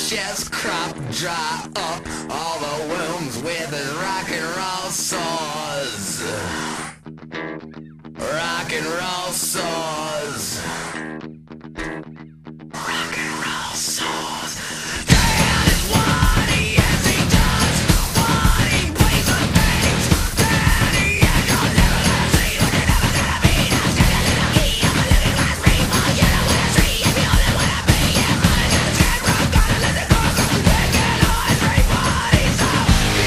freshest crop, dry up all the wombs with his rock and roll saws. Rock and roll saws. Rock and roll saws. That is what he is, he does what he plays with things that he is. You're never gonna see what you're never gonna be. That's just a little key of a living glass rainbow. You don't wanna see if you only wanna be. Yeah, running to the scarecrow, gonna let it go. They can always break what he's up.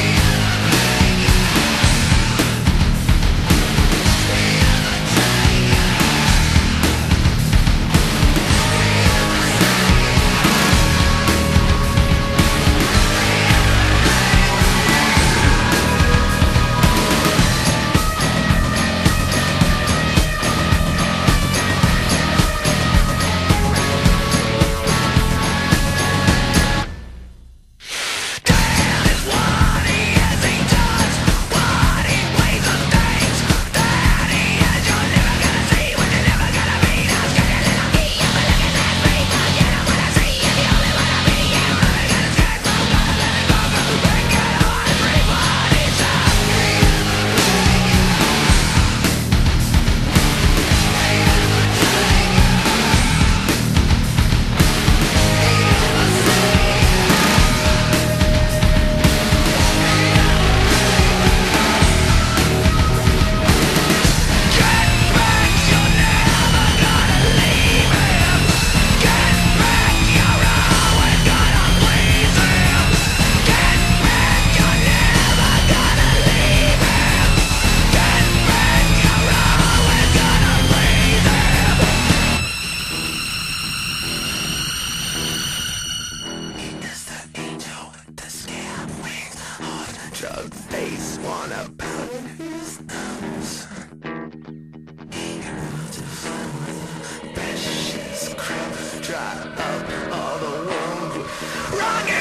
Drug face wanna pound his thumbs. He can run to flower the freshest crop, dry up all the wounds. Rock